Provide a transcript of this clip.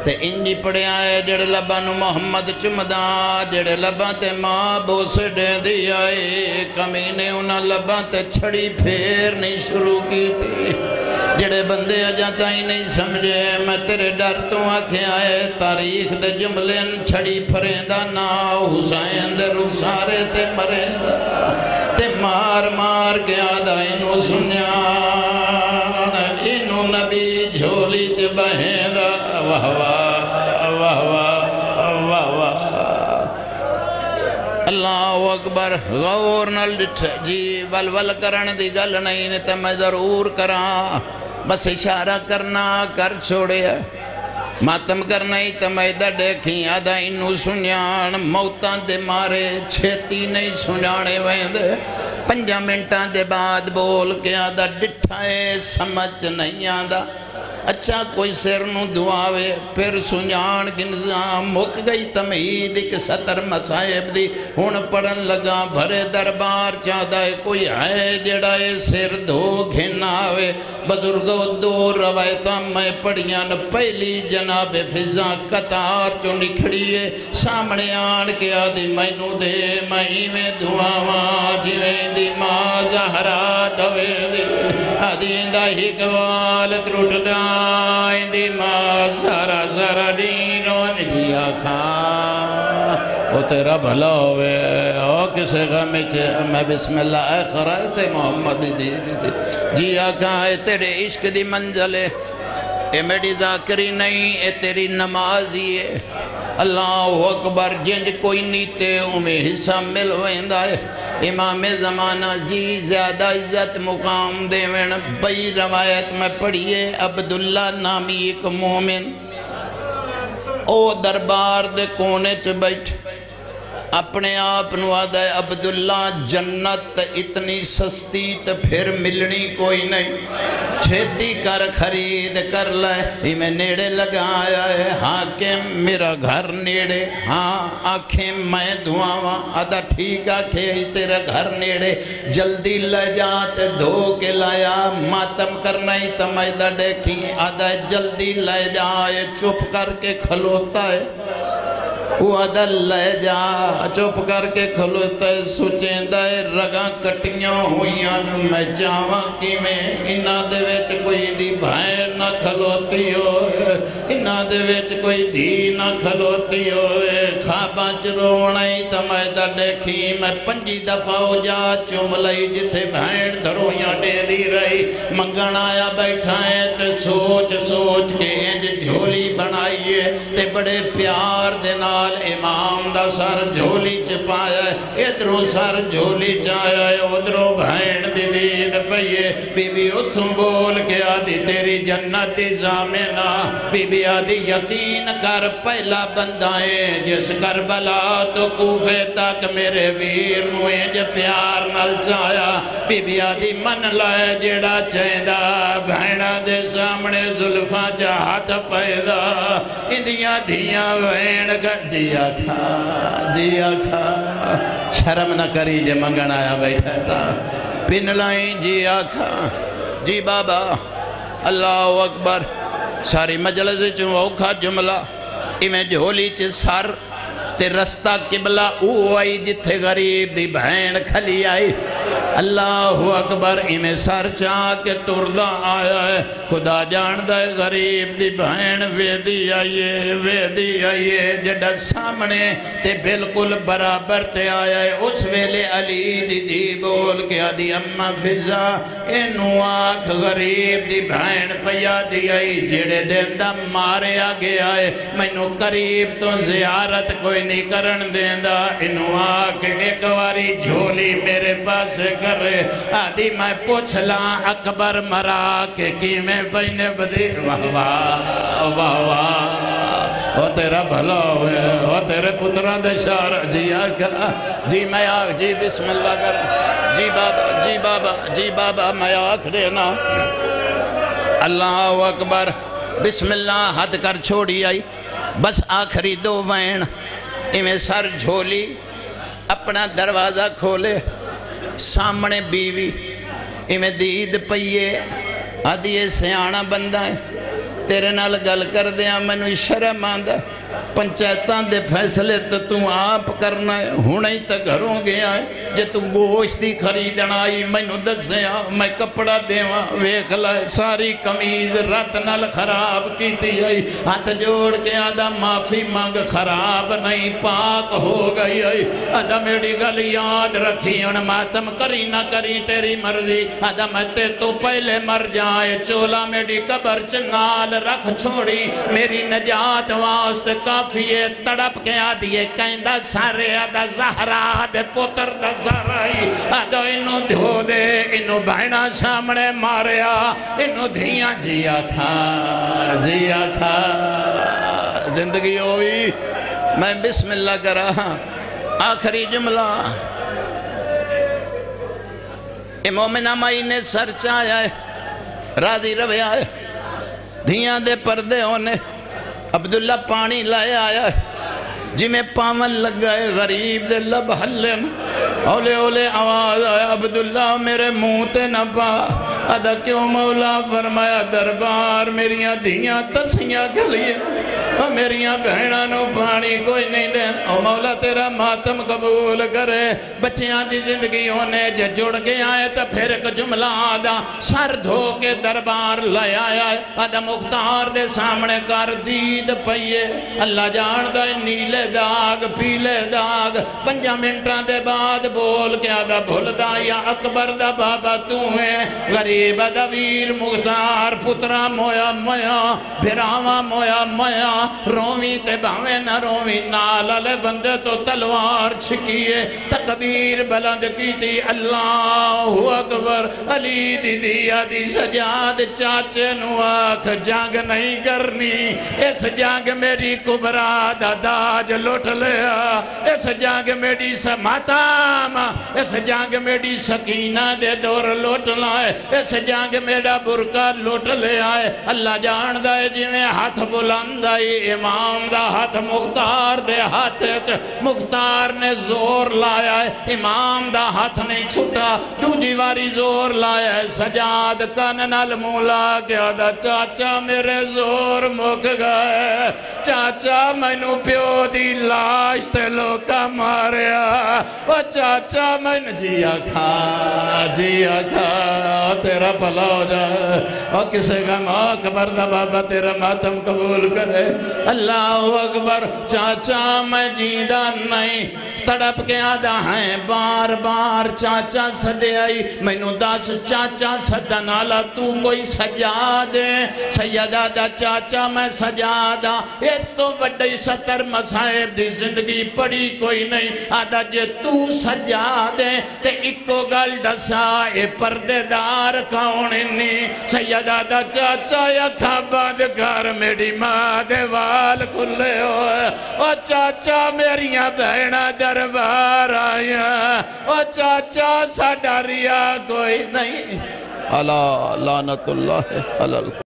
تے انجی پڑیا ہے جڑے لبانو محمد چمدا جڑے لبان تے ماں بوسے دے دیا ہے کمینے انہاں لبان تے چھڑی پھیر نہیں شروع کی تھی جڑے بندے اجاتا ہی نہیں سمجھے میں تیرے ڈر تو آکھے آئے تاریخ دے جملیں چھڑی پھریندہ نا حسین دے رخسارے تے مریندہ تے مار مار کے آدھا انہوں سنیان انہوں نبی جھولی چ بہیندہ واہ واہ واہ واہ واہ واہ اللہ اکبر غور نل ڈٹھ جی ول کرن دی گل نہیں تے میں ضرور کراں بس اشارہ کرنا کر چھوڑے ماتم کرنا ہی تمیدہ دیکھیں آدھا انہوں سنیان موتاں دے مارے چھیتی نہیں سنیانے ویندے 5 منٹاں دے بعد بول کے آدھا ڈٹھائے سمجھ نہیں آدھا اچھا کوئی سر نو دعاوے پھر سنجان کی نظام مک گئی تمہید ایک 70 مسائب دی ہون پڑھن لگا بھرے دربار چاہدہ ہے کوئی ہے جڑائے سر دھو گھناوے بزرگو 2 روایتاں میں پڑھیاں پہلی جناب فضا قطار چو نکھڑیے سامنے آن کے آدھی مینو دے میں میں دعاواں جویں دی ماں زہرا دوے دی آدھی دا ہی گوال ترٹ دا اندی ماں سارا سارا دینوں جیا کھا وہ تیرا بھلا ہوئے او کسے غمی چھے میں بسم اللہ اے قرائت محمد دی جیا کھا اے تیرے عشق دی منزلے اے میری ذاکری نہیں اے تیری نمازی ہے اللہ اکبر جنج کوئی نیتے ہمیں حصہ مل ویندہ ہے امام زمانہ جی زیادہ عزت مقام دیوین بئی روایت میں پڑھئے عبداللہ نامی ایک مومن او دربار دے کونے چ بیٹھ اپنے آپ نوادہ ہے عبداللہ جنت اتنی سستی تو پھر ملنی کوئی نہیں چھتی کر خرید کر لائے ہی میں نیڑے لگایا ہے حاکم میرا گھر نیڑے ہاں آنکھیں میں دعاواں آدھا ٹھیک آنکھیں ہی تیرا گھر نیڑے جلدی لے جاتے دھو کے لایا ماتم کرنا ہی تمائدہ دیکھیں آدھا جلدی لے جائے چپ کر کے کھلوتا ہے وہ آدھا لے جا چپ کر کے کھلوتا ہے سچیندہ ہے رگاں کٹیاں ہوئیاں میں جاواں کی میں انہا دے ویچ کوئی دی بھائے نہ کھلوتی ہوئے انہا دے ویچ کوئی دی نہ کھلوتی ہوئے خواباں چروڑائی تمائدہ دیکھی میں 5 دفعہ ہو جا چملائی جتھے بھائن دھرویاں دے دی رہی منگن آیا بیٹھا ہے تے سوچ سوچ کے انج جھولی بنائیے تے بڑے پیار دینا امام دا سر جھولی چپایا ہے ادھروں سر جھولی چایا ہے ادھروں بھائن دی دید پئیے بی بی اتھوں بول کے آدھی تیری جنت دی زامنہ بی بی آدھی یقین کر پہلا بندائیں جس کربلا تو کوفے تک میرے ویر نویں جو پیار نل چایا بی بی آدھی من لائے جڑا چاہدہ بھائنہ دے سامنے ظلفہ چاہت پیدا اندیاں دھیاں بھائن کا جیا کھا شرم نہ کری جے منگن آیا بیٹھا تھا پن لائیں جیا کھا جی بابا اللہ اکبر ساری مجلس چوں اوکھا جملہ میں جھولی چ سر تے رستہ قبلہ او آئی جتھے غریب دی بہن کھلی آئی اللہ اکبر میں سر چاہ کے ٹردہ آیا ہے خدا جاندہ ہے غریب دی بہن ویدی آئیے جڑا سامنے تے بالکل برابر تے آیا ہے اس ویلے علی دی بول کے آدھی اممہ فضا انہوں آکھ غریب دی بہن پیا دی آئی جڑے دیندہ مارے آگے آئے مینوں قریب تو زیارت کوئی نہیں کرن دیندہ انہوں آکھ ایک واری جھولی میرے پاس کرے آدھی میں پوچھ لاں اکبر مرا کے کی میں پہنے بدی واہ واہ واہ واہ او تیرا بھلا ہوئے او تیرے پتران دے شارع جی آکھا جی میں آکھ جی بسم اللہ کر جی بابا میں آکھ دینا اللہ اکبر بسم اللہ حد کر چھوڑی آئی بس آخری 2 وین میں سر جھولی اپنا دروازہ کھولے سامنے بیوی میں دید پئیے آدھی سیانہ بندہ ہے تیرے نال گل کر دیا مینوں شرم آندا پنچایتاں دے فیصلے تو آپ کرنا ہے ہونے ہی تو گھروں گیا ہے جے تو گوشتی خریدنا آئی مینوں دسیا میں کپڑا دیواں ویکھ لائے ساری کمیز رات نال خراب کیتی آئی ہاتھ جوڑ کے آدھا معافی مانگ خراب نہیں پاک ہو گئی آئی آدھا میری گل یاد رکھی ان ماتم کری نہ کری تیری مرضی آدھا میں تے تو پہلے مر جائے چولا میری قبر چنال رکھ چھوڑی میری نجات واسط کافیے تڑپ کے آدھیے کہندہ سارے آدھا زہرا دے پتر دا زہرائی آدھا انہوں دھو دے انہوں بہنہ سامنے ماریا انہوں دھیاں جیا کھا زندگی ہوئی میں بسم اللہ کرا آخری جملہ مومنہ مائی نے سر چایا ہے راضی رویا ہے دھیاں دے پردے ہونے عبداللہ پانی لائے آیا ہے جی میں پاون لگ گئے غریب دے لب حلن اولے اولے آواز آیا عبداللہ میرے منہ تے نہ پا ادا کیوں مولا فرمایا دربار میریاں دھیاں تسیاں کھلیے میریاں بہناں نو پانی کوئی نہیں دے او مولا تیرا ماتم قبول کرے بچیاں دی زندگی ہونے جے جڑ گیا ہے تو پھر ایک جملہ آدھا سر دھو کے دربار لے آیا ہے آدھا مختار دے سامنے کر دید پئیے اللہ جان دا نیلے داغ پیلے داغ 5 منٹاں دے بعد بول کے آدھا بھول دا یا اکبر دا بابا تو ہے غریب دا ویر مختار پترا مویا مویا بھراوا مویا مویا رومی تے باویں نہ رومی نالے بندے تو تلوار چھکیے تکبیر بلند کی تھی اللہ اکبر علی دی دیا دی سجاد چاچے نو آکھ جنگ نہیں کرنی اس جنگ میری کبرا دا داج لوٹ لیا اس جنگ میری سماتام اس جنگ میری سکینہ دے دور لوٹ لائے اس جنگ میرا برکہ لوٹ لے آئے اللہ جان دائے جی میں ہاتھ بلند آئی امام دا ہاتھ مختار دے ہاتھ مختار نے زور لایا ہے امام دا ہاتھ نہیں چھٹا دوجی واری زور لایا ہے سجاد کننال مولا کیا دا چاچا میرے زور مک گئے چاچا مینو پیو دی لاش تے لوکا ماریا او چاچا مین جیا کھا تیرا پلا ہو جائے اور کسے کا اکبر دا بابا تیرا ماتم قبول کرے اللہ اکبر چاچا میں جیدہ نہیں تڑپ کے آدھا ہیں بار بار چاچا سدے آئی میں نو داس چاچا سدنالا تو کوئی سجا دے سیدہ دا چاچا میں سجا دا ایک تو بڑی 70 مسائب دی زندگی پڑی کوئی نہیں آدھا جے تو سجا دے تے اکو گل ڈسا اے پردے دار کونی سیدہ دا چاچا یا کھاباد گھر میری ماں دے وال کھلے ہوئے او چاچا میریاں بہنہ دربار آیا او چاچا ساڑھا ریا کوئی نہیں اللہ لعنت اللہ علیہ